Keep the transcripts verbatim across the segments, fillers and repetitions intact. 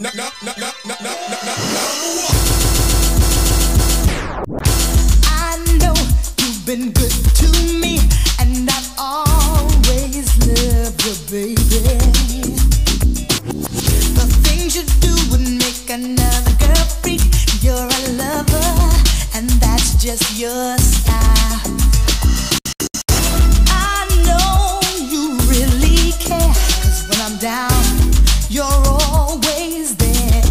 I know you've been good to me, and I've always loved you, baby. The things you do would make another girl freak. You're a lover, and that's just your style. I know you really care, 'cause when I'm down, you're always there.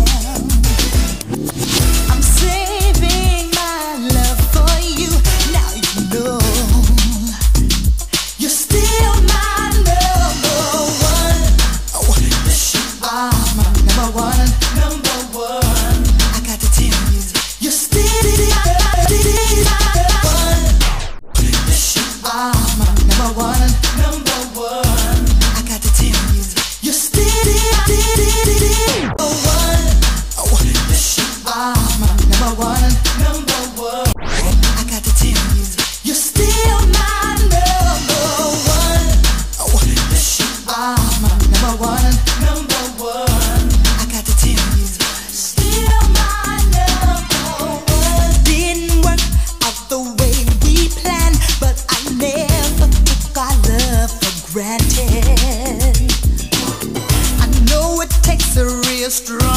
I'm saving my love for you. Now you know you're still my number one. Oh, you are my number one. Number one. I got to tell you, you're still my number one. You are my number one. Number one. I got to tell you, you're still number one. Oh, you are my number one. Number one. I got to tell you, you're still my number one. Oh, you are my number one. Number one. I got to tell you, still my number one. Didn't work out the way we planned, but I never took our love for granted. I know it takes a real strong